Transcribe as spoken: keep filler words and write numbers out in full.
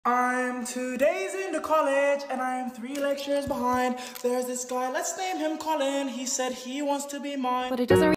I'm two days into college and I'm three lectures behind. There's this guy, let's name him Colin. He said he wants to be mine. But it doesn't